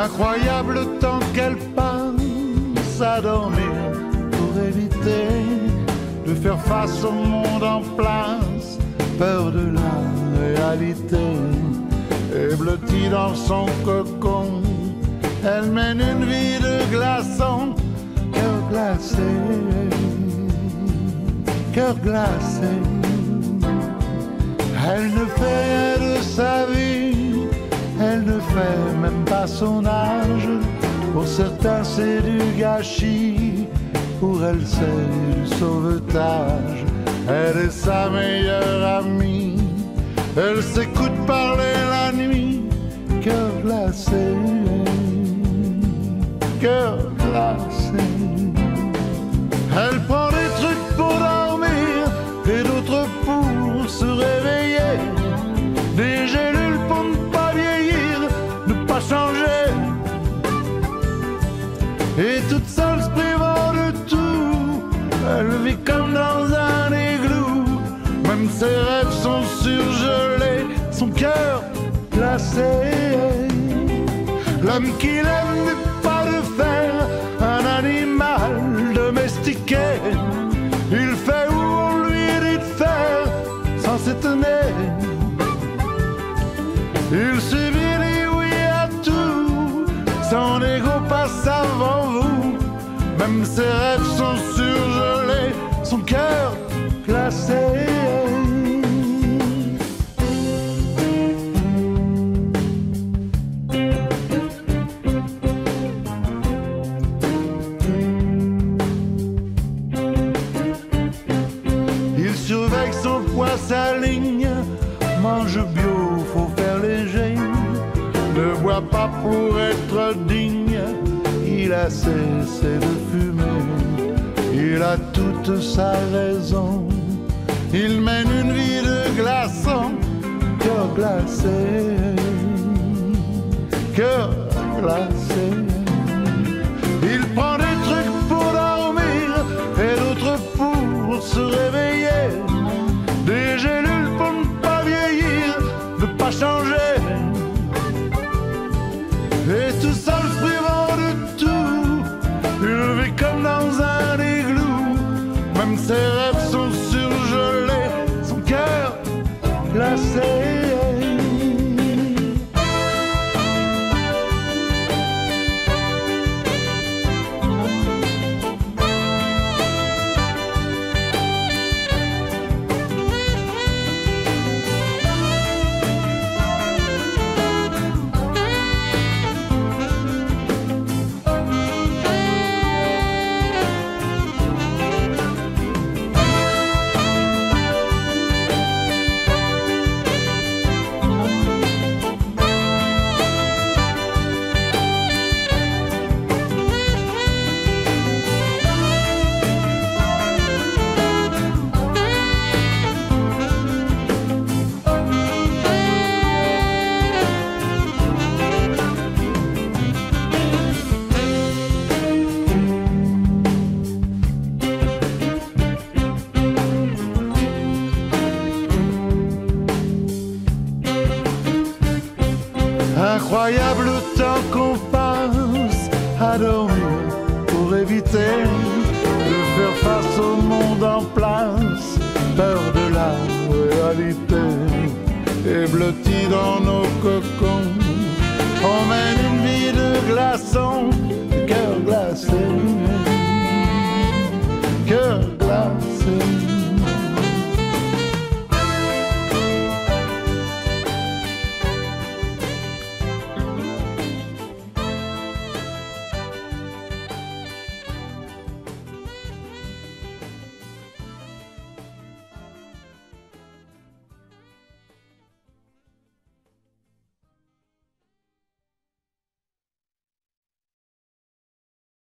Incroyable le temps qu'elle passe à dormir pour éviter de faire face au monde en place, peur de la réalité. Et blottie dans son cocon, elle mène une vie de glaçon, cœur glacé, cœur glacé. Elle ne fait rien de sa vie, elle ne fait même pas son âge. Pour certains c'est du gâchis, pour elle c'est du sauvetage. Elle est sa meilleure amie, elle s'écoute parler la nuit, cœur glacé, cœur glacé. Elle prend des trucs pour dormir et d'autres pour se réveiller, des gélules pour ne pas vieillir, ne pas changer, et toute seule se privant de tout, elle vit comme dans un igloo. Même ses rêves sont surgelés, son cœur glacé. L'homme qu'il aime n'est pas de fer, un animal domestiqué. Il fait où on lui dit de faire, sans s'étonner. Il subit dit oui à tout, son ego passe avant vous. Même ses rêves sont surgelés, son cœur glacé. Il surveille son poids, sa ligne, mange bio, faut faire léger, ne boit pas pour être digne, il a cessé de fumer, il a toute sa raison, il mène une vie de glaçon, cœur glacé, cœur glacé. Il prend des trucs pour dormir et d'autres pour se réveiller, des gélules pour ne pas vieillir, ne pas changer, et tout seul se privant de tout, il vit comme dans un igloo. Même ses rêves sont surgelés, son cœur glacé. Incroyable le temps qu'on passe à dormir pour éviter de faire face au monde en place, peur de la réalité. Et blotti dans nos cocons, on mène une vie de glaçon, cœur glacé.